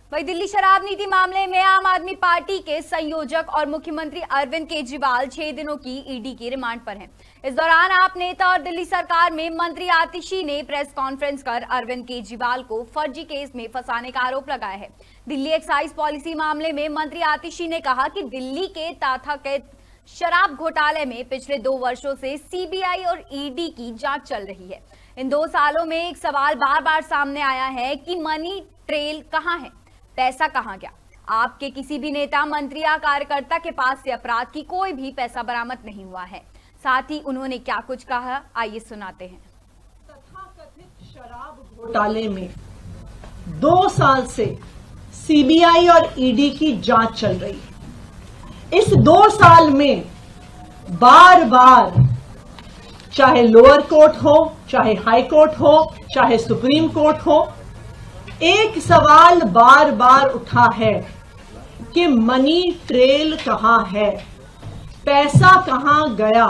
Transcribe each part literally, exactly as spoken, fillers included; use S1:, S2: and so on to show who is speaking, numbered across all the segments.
S1: वही दिल्ली शराब नीति मामले में आम आदमी पार्टी के संयोजक और मुख्यमंत्री अरविंद केजरीवाल छह दिनों की ईडी की रिमांड पर हैं। इस दौरान आप नेता और दिल्ली सरकार में मंत्री आतिशी ने प्रेस कॉन्फ्रेंस कर अरविंद केजरीवाल को फर्जी केस में फंसाने का आरोप लगाया है। दिल्ली एक्साइज पॉलिसी मामले में मंत्री आतिशी ने कहा कि दिल्ली के तथाकथित शराब घोटाले में पिछले दो वर्षों से सीबीआई और ईडी की जांच चल रही है। इन दो सालों में एक सवाल बार बार सामने आया है कि मनी ट्रेल कहां है, पैसा कहां गया। आपके किसी भी नेता, मंत्री या कार्यकर्ता के पास से अपराध की कोई भी पैसा बरामद नहीं हुआ है। साथ ही उन्होंने क्या कुछ कहा, आइए सुनाते हैं।
S2: तथाकथित शराब घोटाले में दो साल से सीबीआई और ईडी की जांच चल रही है। इस दो साल में बार बार चाहे लोअर कोर्ट हो, चाहे हाई कोर्ट हो, चाहे सुप्रीम कोर्ट हो, एक सवाल बार बार उठा है कि मनी ट्रेल कहां है, पैसा कहां गया।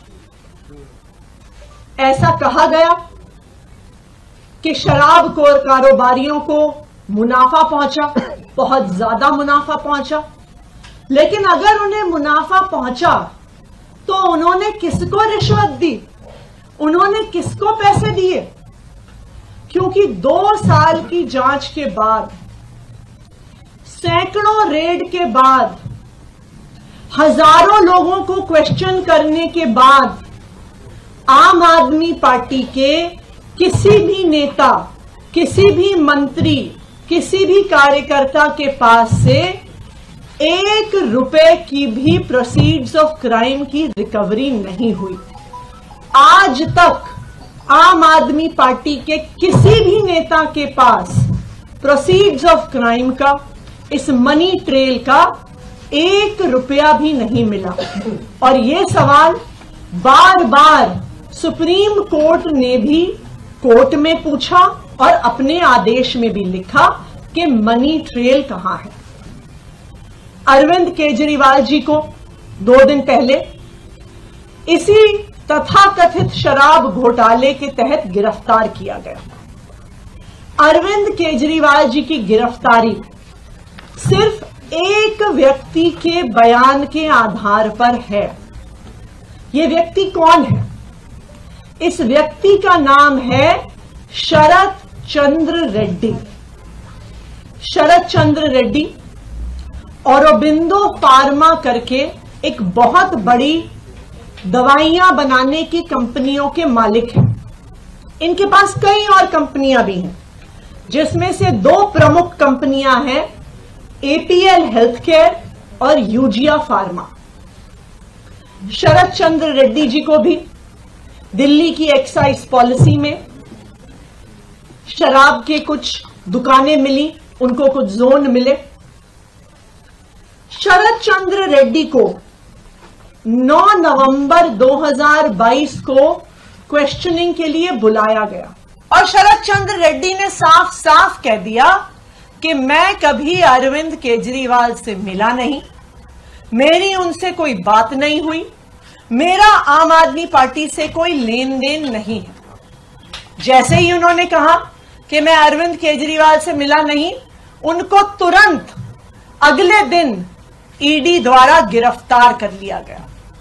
S2: ऐसा कहा गया कि शराब को कारोबारियों को मुनाफा पहुंचा, बहुत ज्यादा मुनाफा पहुंचा। लेकिन अगर उन्हें मुनाफा पहुंचा तो उन्होंने किसको रिश्वत दी, उन्होंने किसको पैसे दिए? क्योंकि दो साल की जांच के बाद, सैकड़ों रेड के बाद, हजारों लोगों को क्वेश्चन करने के बाद आम आदमी पार्टी के किसी भी नेता, किसी भी मंत्री, किसी भी कार्यकर्ता के पास से एक रुपए की भी प्रोसीड्स ऑफ क्राइम की रिकवरी नहीं हुई। आज तक आम आदमी पार्टी के किसी भी नेता के पास प्रोसीड्स ऑफ क्राइम का, इस मनी ट्रेल का एक रुपया भी नहीं मिला। और ये सवाल बार बार सुप्रीम कोर्ट ने भी कोर्ट में पूछा और अपने आदेश में भी लिखा कि मनी ट्रेल कहां है। अरविंद केजरीवाल जी को दो दिन पहले इसी तथाकथित शराब घोटाले के तहत गिरफ्तार किया गया। अरविंद केजरीवाल जी की गिरफ्तारी सिर्फ एक व्यक्ति के बयान के आधार पर है। यह व्यक्ति कौन है? इस व्यक्ति का नाम है शरत चंद्र रेड्डी। शरत चंद्र रेड्डी औरोबिंदो फार्मा करके एक बहुत बड़ी दवाइयां बनाने की कंपनियों के मालिक हैं। इनके पास कई और कंपनियां भी हैं, जिसमें से दो प्रमुख कंपनियां हैं, एपीएल हेल्थकेयर और यूजिया फार्मा। शरत चंद्र रेड्डी जी को भी दिल्ली की एक्साइज पॉलिसी में शराब के कुछ दुकानें मिली, उनको कुछ जोन मिले। शरत चंद्र रेड्डी को नौ नवंबर दो हज़ार बाईस को क्वेश्चनिंग के लिए बुलाया गया और शरत चंद्र रेड्डी ने साफ साफ कह दिया कि मैं कभी अरविंद केजरीवाल से मिला नहीं, मेरी उनसे कोई बात नहीं हुई, मेरा आम आदमी पार्टी से कोई लेन देन नहीं है। जैसे ही उन्होंने कहा कि मैं अरविंद केजरीवाल से मिला नहीं, उनको तुरंत अगले दिन ईडी द्वारा गिरफ्तार कर लिया गया।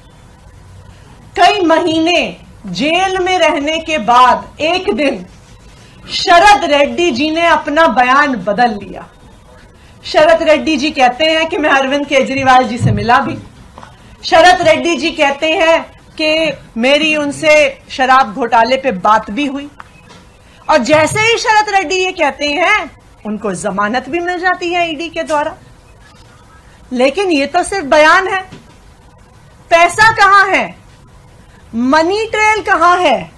S2: कई महीने जेल में रहने के बाद एक दिन शरत रेड्डी जी ने अपना बयान बदल लिया। शरत रेड्डी जी कहते हैं कि मैं अरविंद केजरीवाल जी से मिला भी। शरत रेड्डी जी कहते हैं कि मेरी उनसे शराब घोटाले पे बात भी हुई। और जैसे ही शरत रेड्डी ये कहते हैं, उनको जमानत भी मिल जाती है ईडी के द्वारा। लेकिन ये तो सिर्फ बयान है। पैसा कहां है? मनी ट्रेल कहां है?